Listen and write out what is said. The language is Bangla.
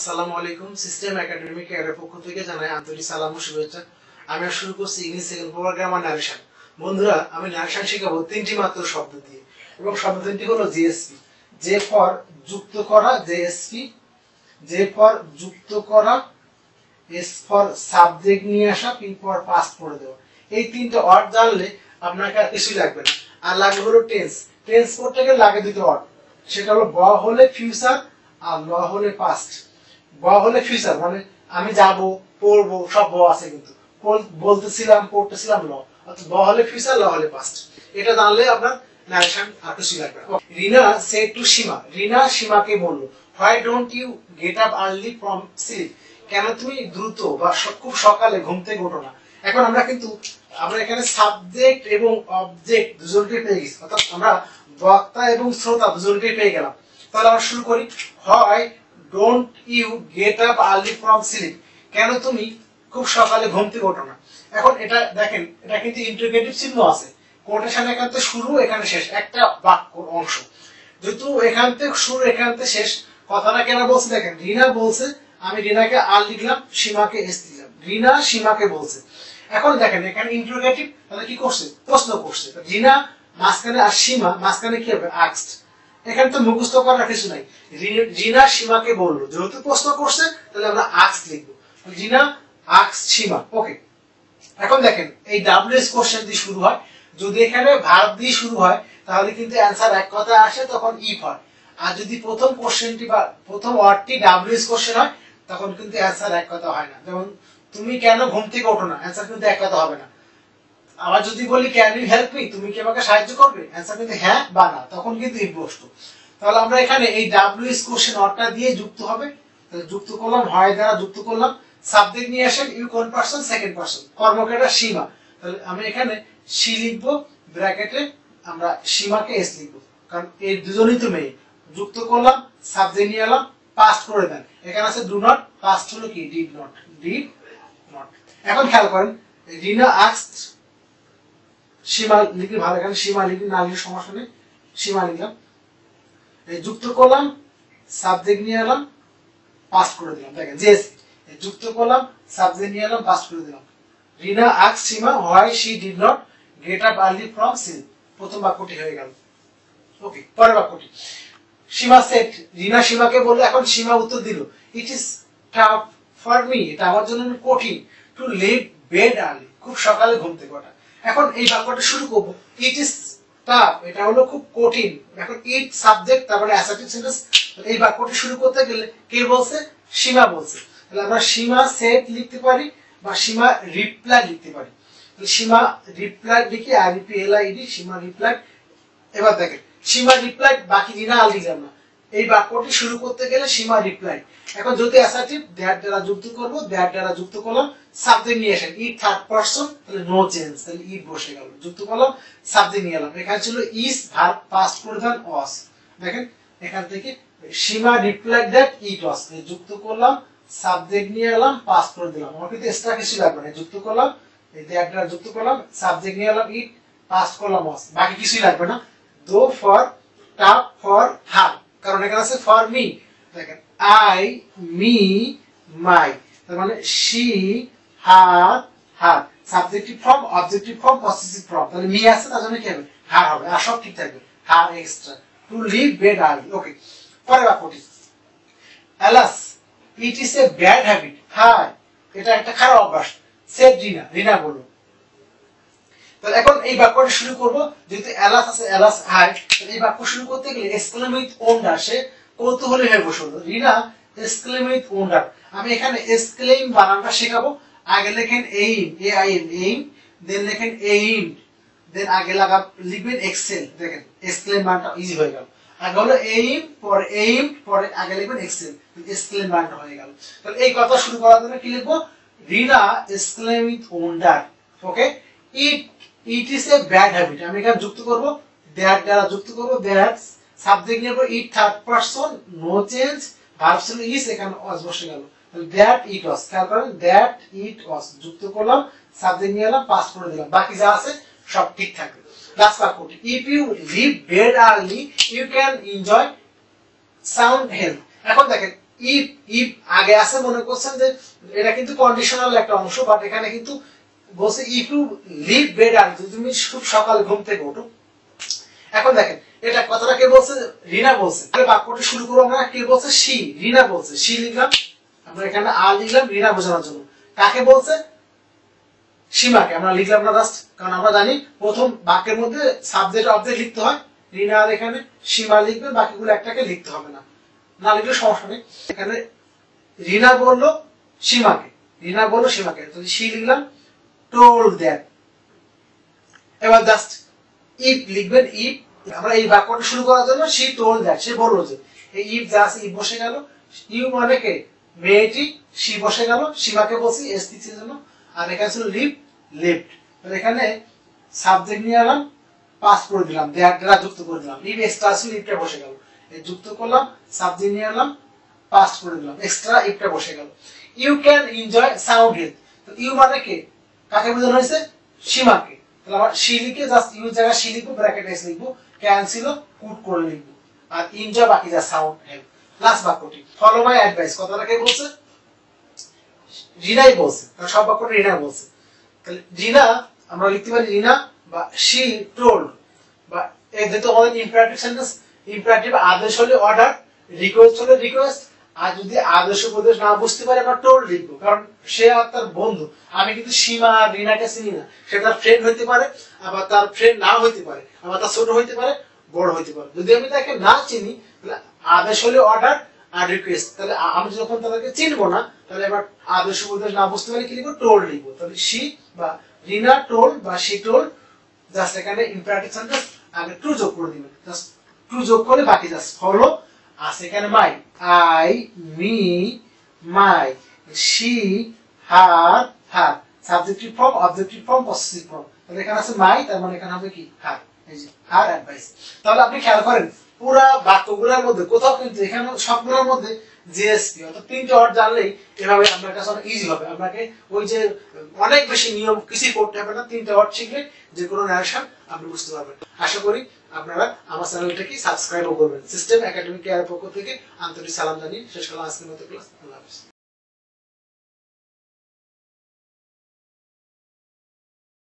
আসসালামু আলাইকুম সিস্টেম একাডেমিক এর পক্ষ থেকে জানাই আন্তরিক সালাম ও শুভেচ্ছা। আমি শুরু করছি English second paper grammar narration. বন্ধুরা, আমি নারেশন শেখাবো তিনটি মাত্র শব্দ দিয়ে, এবং শব্দ তিনটি হলো জিএসপি, যে ফর যুক্ত করা, জেএসপি, যে ফর যুক্ত করা, এস ফর সাবজেক্ট নিয়ে আসা, পি ফর পাস্ট করে দেওয়া। এই তিনটা ওয়ার্ড জানলে আপনাকে আর কিছুই লাগবে না। আর লাগবে হলো টেন্স। টেন্স করতে গেলে লাগে দুটো ওয়ার্ড, সেটা হলো ব হলে ফিউচার আর ল হলে পাস্ট। ব হলে ফিউচার, মানে আমি যাব, পড়বো, সব ব আছে, কিন্তু বলতেছিলাম, পড়তেছিলাম ল। অর্থাৎ ব হলে ফিউচার, ল হলে পাস্ট। এটা জানলে আপনার নারেশন আর কিছু লাগবে না। রিনা সেড টু সীমা, রিনা সীমাকে বলল, why don't you get up early from sleep, কেন তুমি দ্রুত বা খুব সকালে ঘুম থেকে ওঠো না। এখন আমরা এখানে সাবজেক্ট এবং অবজেক্ট দুজনকে পেয়ে গেছি, অর্থাৎ আমরা বক্তা এবং শ্রোতা দুজনকে পেয়ে গেলাম। তাহলে আমরা শুরু করি। Why don't you get up early from sleep, কেন তুমি খুব সকালে ঘুম থেকে ওঠো না। এখন এটা দেখেন, এটা কিন্তু ইন্টারোগেটিভ চিহ্ন আছে, কোটেশন এখান থেকে শুরু, এখানে শেষ, একটা বাক্য অংশ। যেহেতু এখান থেকে শুরু, এখান থেকে শেষ, কথাটা কেন বলছে দেখেন। রিনা বলছে, আমি রিনাকে আর লিখলাম, সীমাকে এস দিলাম। রিনা সীমাকে বলছে। এখন দেখেন এখানে ইন্টারোগেটিভ, তাহলে কি করছে, প্রশ্ন করছে। রিনা মাঝখানে আর সীমা মাঝখানে কি হবে, আস্কড। এখানে তো মুখস্থ করার কিছু নাই। রিনা সীমাকে বললো, যেহেতু প্রশ্ন করছে তাহলে আমরা আস্কড লিখবো। রিনা আস্কড সীমা। ওকে, এখন দেখেন এই ডাব্লিউএস কোশ্চেন দিয়ে শুরু হয়। যদি এখানে ভার্ব দিয়ে শুরু হয় তাহলে কিন্তু অ্যান্সার এক কথায় আসে, তখন ইফ হয়। আর যদি প্রথম কোশ্চেনটি বা প্রথম ওয়ার্ডটি ডাব্লিউএস কোশ্চেন হয় তখন কিন্তু অ্যান্সার এক কথা হয় না। যেমন তুমি কেন ঘুম থেকে ওঠো না, অ্যান্সার কিন্তু এক কথা হবে না। আবার যদি বলি ক্যান ইউ হেল্প মি, তুমি কি আমাকে সাহায্য করবে, অ্যান্সার কিন্তু হ্যাঁ বা না, তখন কিন্তু ইফ বসতো। তাহলে আমরা এখানে এই ডাব্লিউএস কোশ্চেন ওয়ার্ডটা দিয়ে যুক্ত হবে। তাহলে যুক্ত করলাম, হয় দ্বারা যুক্ত করলাম। সাবজেক্ট নিয়ে আসেন, ইউ কোন পারসন, সেকেন্ড পারসন, কর্মক্রিয়া সীমা। তাহলে আমি এখানে সি লিখবো, ব্র্যাকেটে আমরা সীমাকে এস লিখবো, কারণ এই দুজনই তো মেয়ে। যুক্ত করলাম, সাবজেক্ট নিয়ে এলাম, পাস্ট করে দেন। এখানে আছে ডু নট, পাস্ট হলো কি ডিড নট, ডিড নট। এখন খেয়াল করেন, রিনা আস্কড সীমা লিখলে ভালো, এখানে সীমা লিখলে না লিখলে সমস্যা নেই, সীমা লিখলাম। এই যুক্ত করলাম, সাবজেক্ট নিয়ে এলাম, পাস্ট করে দিলাম। দেখেন জেএসসি, যুক্ত করলাম, সাবজেক্ট নিয়ে এলাম, পাস্ট করে দিলাম। Rina asked Sima why she did not get up early from sleep, প্রথম বাক্যটি হয়ে গেল। ওকে, পরের বাক্যটি। সীমা সেড, রিনা সীমাকে বললো, এখন সীমা উত্তর দিল, it is tough for me, এটা আমার জন্য কঠিন, টু লিভ বেড আর্লি, খুব সকালে ঘুম থেকে ওঠা। এখন এই বাক্যটা শুরু করবো, ইট ইজ টাফ, এটা হলো খুব কঠিন। এখন ইট সাবজেক্ট, তারপরে অ্যাসার্টিভ সেন্টেন্স। এই বাক্যটা শুরু করতে গেলে কে বলছে, সীমা বলছে। তাহলে আমরা সীমা সেড লিখতে পারি বা সীমা রিপ্লাই লিখতে পারি। সীমা রিপ্লাই লিখি, আর রিপিএলআইডি, সীমা রিপ্লাই। এবার দেখেন সীমা রিপ্লাই, বাকি দিনা আর লিখলাম না। এই বাক্যটি শুরু করতে গেলে সীমা রিপ্লাই। এখন যদি অ্যাসার্টিভ, দ্যাট দ্বারা যুক্ত করব, দ্যাট দ্বারা যুক্ত করলাম, সাবজেক্ট নিয়ে আসেন, ইট থার্ড পারসন, তাহলে নো চেঞ্জ, তাহলে ইট বসে গেল। যুক্ত করলাম, সাবজেক্ট নিয়ে এলাম, এখানে ছিল ইজ, ভার্ব পাস্ট করে দেন ওয়াজ। দেখেন এখান থেকে সীমা রিপ্লাই দ্যাট ইট ওয়াজ, যুক্ত করলাম, সাবজেক্ট নিয়ে এলাম, পাস্ট করে দিলাম। আমার কিন্তু এক্সট্রা কিছু লাগবে না। যুক্ত করলাম, এই দ্যাট দ্বারা যুক্ত করলাম, সাবজেক্ট নিয়ে এলাম, ইট, পাস্ট করলাম ওয়াজ, বাকি কিছুই লাগবে না। দো ফর, টাফ ফর, হার, কারণ এখানে আছে ফর মি। দেখেন আই, মি, মাই, তার মানে she, her, her, subjective form, objective form, possessive form. তাহলে মি আছে, তার জন্য কি হবে, হার হবে, আর সব ঠিক থাকবে, her extra. To leave bed early. Okay, পরের বাক্যটি। Alas it is a bad habit, হাই, এটা একটা খারাপ অভ্যাস, সেড রিনা, রিনা বলল। তাহলে এখন এই বাক্যটা শুরু করব, যেহেতু অ্যালাস আছে, অ্যালাস হাই, এই বাক্য শুরু করতে গেলে এক্সক্লেম উইথ ওন্ডার, সে কৌতূহলী হয়ে বসে হলো। রিনা এক্সক্লেম উইথ ওন্ডার, আমি এখানে এক্সক্লেম বানানটা শেখাবো। আগে লেখেন aim, A I M, aim, then লেখেন এইমড, দেন আগে লিখবেন এক্সেল। দেখেন এক্সক্লেম বানানটা ইজি হয়ে গেল। আগে হলো এইম, পরে এইমড, পরে আগে লিখবেন এক্সেল, এক্সক্লেম বানানটা হয়ে গেল। তাহলে এই কথা শুরু করার জন্য কি লিখবো, Rina exclaim with wonder. Okay, it is a bad habit, আমি এখানে যুক্ত করব, দ্যাট দ্বারা যুক্ত করব, দ্যাট, সাবজেক্ট নেব, it third person, no change, verb ছিল ইজ, এখানে ওয়াজ বসে গেল। তাহলে দ্যাট ইট ওয়াজ, খেয়াল করেন, দ্যাট ইট ওয়াজ, যুক্ত করলাম, সাবজেক্ট নিয়ে এলাম, পাস করে দিলাম, বাকি যা আছে সব ঠিক থাকবে। লাস্ট বাক্যটি, if you leave bed early you can enjoy sound health. এখন দেখেন ইফ ইফ আগে আছে মনে করছেন যে এটা কিন্তু কন্ডিশনাল একটা অংশ, বাট এখানে কিন্তু বলছে if you leave bed early, তুমি খুব সকালে ঘুম থেকে ওঠো। এখন দেখেন এটা কথাটা কে বলছে? রিনা বলছে। বাক্যটি শুরু করবো আমরা, কে বলছে? শি, রিনা বলছে। শি লিখলাম, আমরা এখানে আর লিখলাম রিনা বোঝানোর জন্য। কাকে বলছে? সীমাকে। আমরা লিখলাম না জাস্ট, কারণ আমরা জানি প্রথম বাক্যের মধ্যে সাবজেক্ট অবজেক্ট লিখতে হয়। রিনা আর এখানে সীমা লিখবে, বাকিগুলো একটাকে লিখতে হবে না, না লিখলে সমস্যা নেই। এখানে রিনা বললো সীমাকে, রিনা বললো সীমাকে, তো শি লিখলাম, টোল্ড দ্যাট। এবার জাস্ট ইফ লিখবেন, ইফ আমরা এই বাক্যটা শুরু করার জন্য শি টোল্ড দ্যাট, সে বললো যে, এই ইফ জাস্ট ইফ বসে গেল, ইউ মানে কে? মেয়েটি, শি বসে গেল, সীমাকে বলছি এস দিচ্ছি জন্য, আর এখানে ছিল লিভ, লিভড। তাহলে এখানে সাবজেক্ট নিয়ে এলাম, পাস করে দিলাম, দ্যাট দ্বারা যুক্ত করে দিলাম, লিভ এক্সট্রা ছিল, ইফটা বসে গেল, এই যুক্ত করলাম, সাবজেক্ট নিয়ে এলাম, পাস করে দিলাম, এক্সট্রা ইফটা বসে গেল। You can enjoy sound health, তো ইউ মানে কে? কাকে বোঝানো হয়েছে? সীমাকে। তাহলে আমার শি লিখে জাস্ট ইউ জায়গায় শি লিখবো, ব্র্যাকেট এস লিখবো, ক্যান ছিল কুট করে লিখবো, আর এনজয় বাকি যা সাউন্ড হেলথ। লাস্ট বাক্যটি, ফলো মাই অ্যাডভাইস, কথাটা কে বলছে? রিনাই বলছে, কারণ সব বাক্যটা রিনা বলছে। তাহলে রিনা আমরা লিখতে পারি রিনা বা শি টোল্ড, বা এই যেহেতু আমাদের ইম্পারেটিভ সেন্টেন্স, ইম্পারেটিভ আদেশ হলে অর্ডার, রিকোয়েস্ট হলে রিকোয়েস্ট, আর যদি আদেশ উপদেশ না বুঝতে পারে আমরা টোল্ড লিখবো, কারণ সে আর তার বন্ধু। আমি কিন্তু সীমা আর রিনাকে চিনি না, সে তার ফ্রেন্ড হইতে পারে, আবার তার ফ্রেন্ড নাও হইতে পারে, আবার তার ছোট হইতে পারে, বড় হইতে পারে। যদি আমি তাকে না চিনি, তাহলে আদেশ হলে অর্ডার আর রিকোয়েস্ট, তাহলে আমি যখন তাদেরকে চিনবো না, তাহলে এবার আদেশ উপদেশ না বুঝতে পারি কি লিখবো? টোল্ড লিখবো। তাহলে শি বা রিনা টোল্ড বা শি টোল্ড, জাস্ট এখানে ইম্পারেটিভ সেন্টেন্স আগে টু যোগ করে দিবেন, জাস্ট টু যোগ করে বাকি জাস্ট ফলো আছে। এখানে my, I, me, my, she, her, her, subjective form, objective form, possessive form. তাহলে এখানে আছে মাই, তার মানে এখানে হবে কি? হার, এই যে হার অ্যাডভাইস। তাহলে আপনি খেয়াল করেন পুরা বাক্যগুলোর মধ্যে কোথাও কিন্তু এখানে সবগুলোর মধ্যে জিএসপি অর্থাৎ তিনটে ওয়ার্ড জানলেই এভাবে আপনার কাছে অনেক ইজি হবে। আপনাকে ওই যে অনেক বেশি নিয়ম কিছুই করতে হবে না, তিনটে ওয়ার্ড শিখলে যে কোনো ন্যারেশন আপনি বুঝতে পারবেন। আশা করি আপনারা আমার চ্যানেলটাকে সাবস্ক্রাইবও করবেন। সিস্টেম একাডেমিক কেয়ারের পক্ষ থেকে আন্তরিক সালাম জানিয়ে শেষ করলাম আজকের মতো ক্লাস। আল্লাহ হাফেজ।